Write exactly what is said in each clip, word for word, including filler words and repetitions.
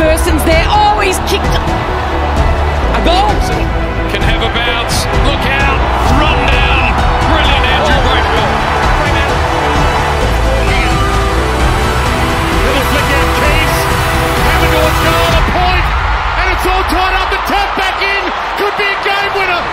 Thurston's there. Oh, he's kicked a goal. Can have a bounce. Look out. Run down. Brilliant, Andrew Bracknell. Little flick out Keys. Coming towards goal. A point. And it's all tied up. The tap back in. Could be a game winner.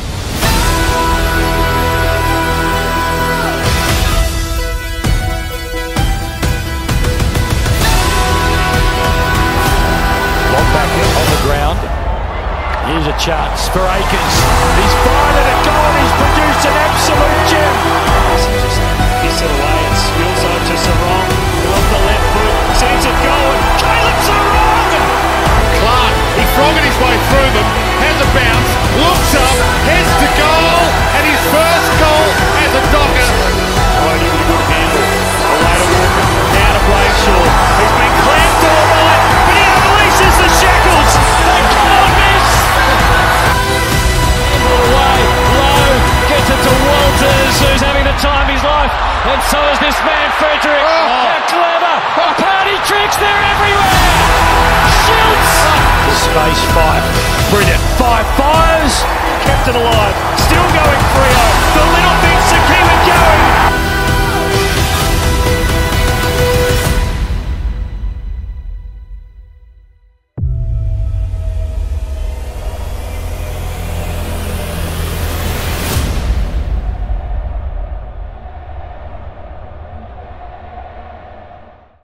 Back on the ground. Here's a chance for Akers. He's fired at a goal. He's produced an absolute gem. He just gets it away and spills on to Sarong. Off the left foot, sees it go, and Caleb Sarong! Clark, he frogged his way through them, has a bounce, looks up, heads to goal, and his first goal as a Docker. Oh, he with a good handle. Away to Walker, now to Bladeshaw. He's been clamped all right, but he unleashes the shackles. They can't miss. Handball away, low, gets it to Walters, who's having the time of his life, and so is this man Frederick. Oh. How clever! Party tricks, they're everywhere. Shoots. The space five, brilliant. Five fires, Kept it alive, still going three oh. The little things to keep it going.